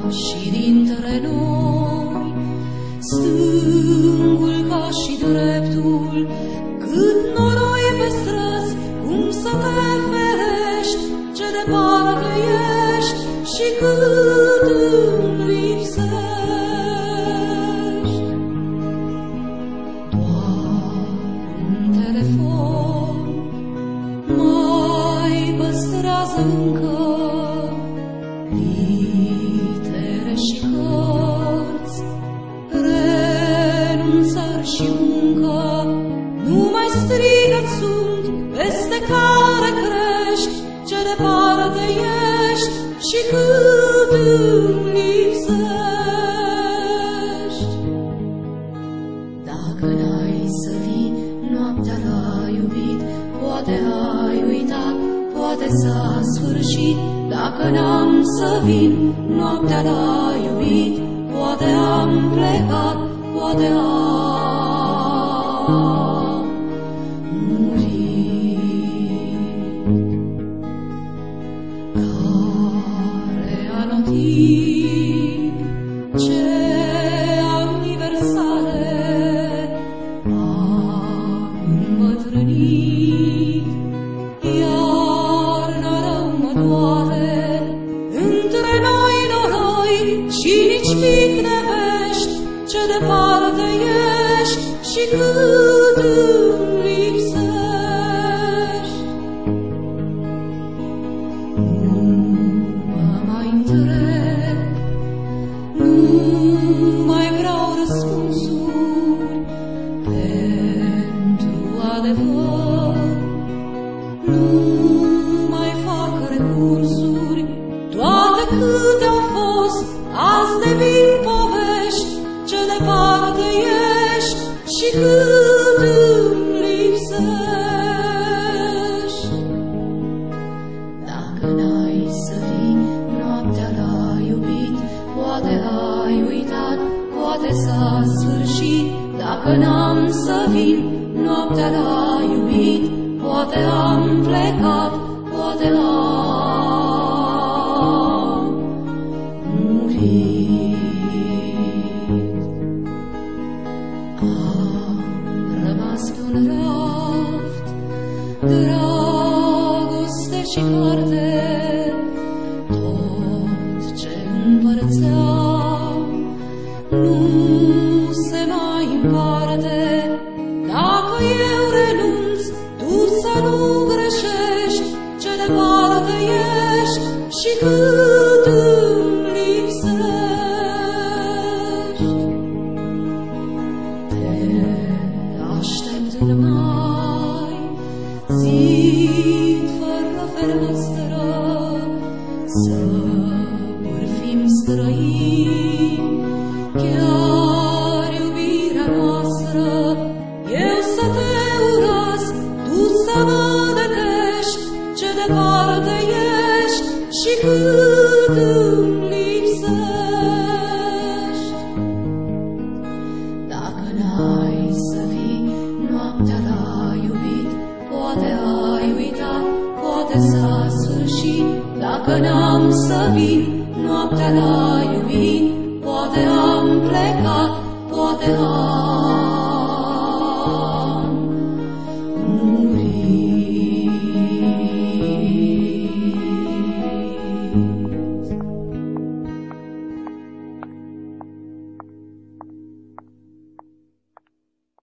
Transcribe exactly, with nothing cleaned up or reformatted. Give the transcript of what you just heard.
și dintre noi, stângul ca și dreptul, cât noroi pe străzi, cum să te ferești, ce departe ești și cât îmi lipsești. Doar un telefon mai păstrează încă litere și cărți, renunțări și muncă. Nu mai strigă-ți sunt peste care crești, ce departe ești și cât îmi lipsești. Dacă n-ai să vii noaptea la iubit, poate ai uitat, poate s-a sfârșit. Dacă n-am să vin noaptea la iubit, poate am plecat, poate am murit. Care anotimp, ce aniversare am îmbătrânit, iarna rău mă doare, între noi noroi și nici pic de vești, ce departe ești și cât îmi lipsești. Nu mă mai întreb, nu mai vreau răspunsuri pentru adevăr, nu mai fac recursuri, toate câte au fost azi devin povești, ce departe ești și cât îmi lipsești. Dacă n-ai să vii noaptea la iubit, poate ai uitat, poate s-a sfârșit. Dacă n-am să vin noaptea la iubit, poate am plecat, poate am murit. Am rămas pe un raft, dragoste și carte, tot ce împărțeam nu se mai împarte. Dacă eu renunț, tu să nu greșești, ce departe ești și cât îmi lipsești. Te aștept în mai, zid fără fereastră, să fim străini, chiar iubirea noastră. Eu să te urăsc, tu să mă detești, ce departe ești și cât îmi lipsești. Dacă n-ai să vii noaptea la iubit, poate ai uitat, poate s-a sfârșit. Dacă n-am să vin noaptea la iubit, poate am plecat, poate am